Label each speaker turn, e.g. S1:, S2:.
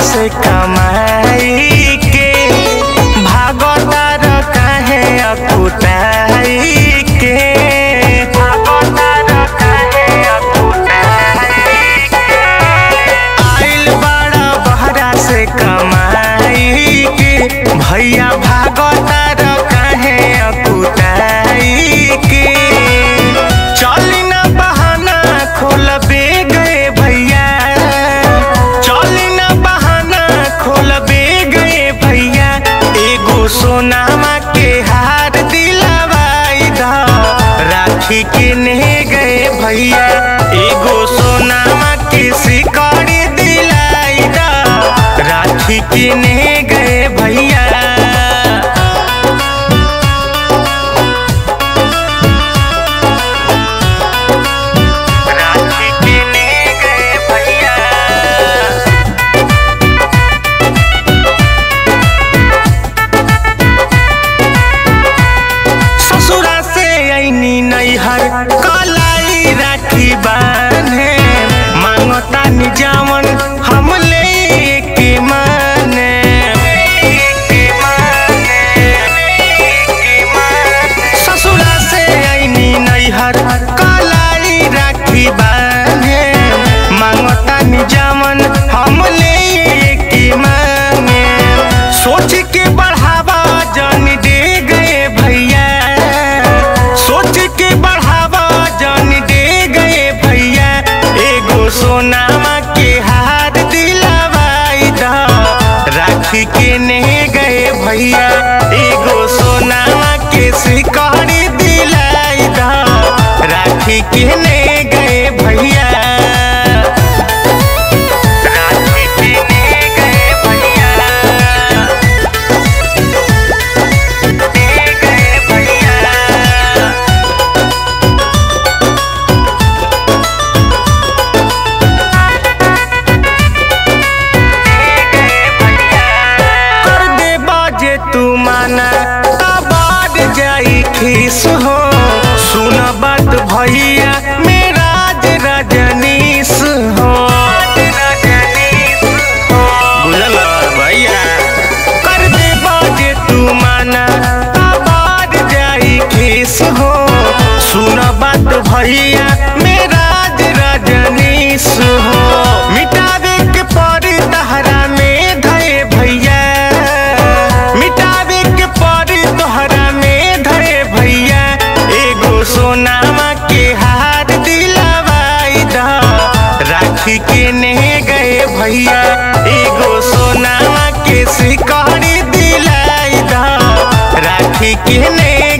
S1: से कमाई के भागोदार काहे अकुटाई के भागोदार काहे अकुटाई के आइल बड़ा बहरा से कमाई के भैया भागोदार काहे अकुटाई के चली ना बहाना खोल बे गए भैया चली ना बहाना खोल बे गए भैया एगो सोनामा के हार दिलवाई दा राखी के ने गए भैया एगो सोनामा के सिकड़ी दिलाई दा राखी के ने गए भैया कलाई राखी बान्हे मांगता निजावन हम ले के माने ससुरा से आईनी नैहर कलाई राखी बान्हे मांगता निजावन हम ले के माने सोच के बढ़ावा जान दे गए भैया सोच के सोनामा के हार दिलवाई दा राखी के ने गए भैया एगो सोनामा के सिकड़ी दिलाई दा राखी के ने गए भैया राखी के ने गए भैया ने गए भैया तू माना आबाद जाई खीस हो सुन बात भैया मेरा रजनीश हो बुझल भैया कर दे बाजे तू माना आबाद जाई खीस हो सुन बात भैया मेरा रजनीश हो मिटावे के परी तहरा में धए भैया सोनामा के हार दिलवाई दा राखी के ने गए भैया एगो सोनामा के सिकड़ी दिलाई दा राखी के ने